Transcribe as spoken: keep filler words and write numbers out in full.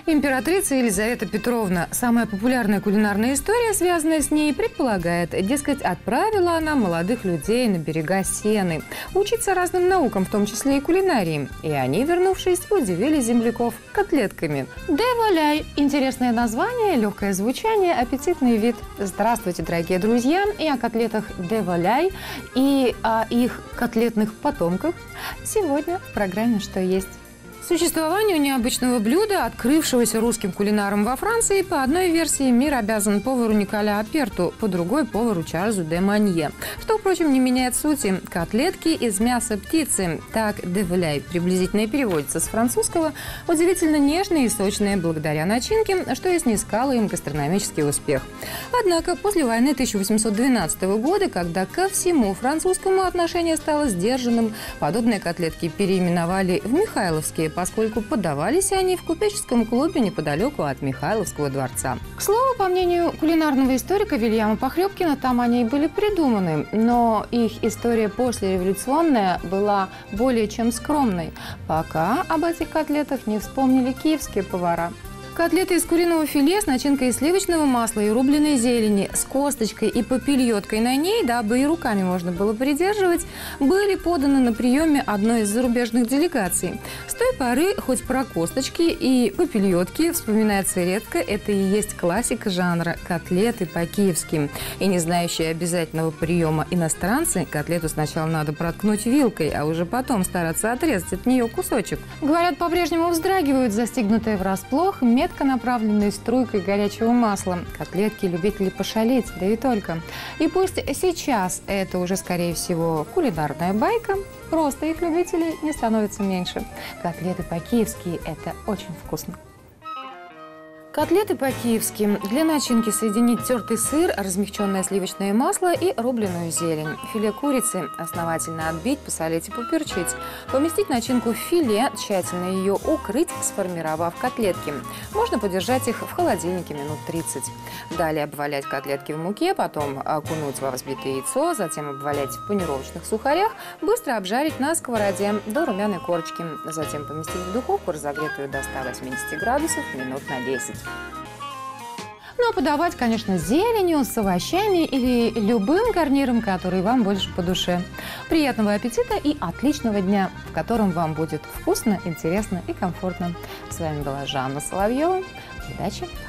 Императрица Елизавета Петровна. Самая популярная кулинарная история, связанная с ней, предполагает, дескать, отправила она молодых людей на берега Сены учиться разным наукам, в том числе и кулинарии. И они, вернувшись, удивили земляков котлетками. Де воляй. Интересное название, легкое звучание, аппетитный вид. Здравствуйте, дорогие друзья! И о котлетах де воляй, и о их котлетных потомках сегодня в программе «Что есть?». Существованию необычного блюда, открывшегося русским кулинаром во Франции, по одной версии мир обязан повару Николя Аперту, по другой – повару Чарльзу де Манье. Что, впрочем, не меняет сути. Котлетки из мяса птицы. Так де воляй приблизительно и переводится с французского. Удивительно нежные и сочные благодаря начинке, что и снискало им гастрономический успех. Однако после войны тысяча восемьсот двенадцатого года, когда ко всему французскому отношение стало сдержанным, подобные котлетки переименовали в михайловские, поскольку подавались они в купеческом клубе неподалеку от Михайловского дворца. К слову, по мнению кулинарного историка Вильяма Похлебкина, там они и были придуманы, но их история послереволюционная была более чем скромной, пока об этих котлетах не вспомнили киевские повара. Котлеты из куриного филе с начинкой из сливочного масла и рубленой зелени, с косточкой и попельоткой на ней, дабы и руками можно было придерживать, были поданы на приеме одной из зарубежных делегаций. С той поры, хоть про косточки и попельотки вспоминается редко, это и есть классика жанра – котлеты по-киевски. И не знающие обязательного приема иностранцы, котлету сначала надо проткнуть вилкой, а уже потом стараться отрезать от нее кусочек. Говорят, по-прежнему вздрагивают застигнутые врасплох, метко направленной струйкой горячего масла. Котлетки любители пошалить, да и только. И пусть сейчас это уже, скорее всего, кулинарная байка, просто их любителей не становится меньше. Котлеты по-киевски – это очень вкусно. Котлеты по-киевски. Для начинки соединить тертый сыр, размягченное сливочное масло и рубленую зелень. Филе курицы основательно отбить, посолить и поперчить. Поместить начинку в филе, тщательно ее укрыть, сформировав котлетки. Можно подержать их в холодильнике минут тридцать. Далее обвалять котлетки в муке, потом окунуть во взбитое яйцо, затем обвалять в панировочных сухарях, быстро обжарить на сковороде до румяной корочки. Затем поместить в духовку, разогретую до ста восьмидесяти градусов, минут на десять. Ну а подавать, конечно, с зеленью, с овощами или любым гарниром, который вам больше по душе. Приятного аппетита и отличного дня, в котором вам будет вкусно, интересно и комфортно. С вами была Жанна Соловьева. Удачи!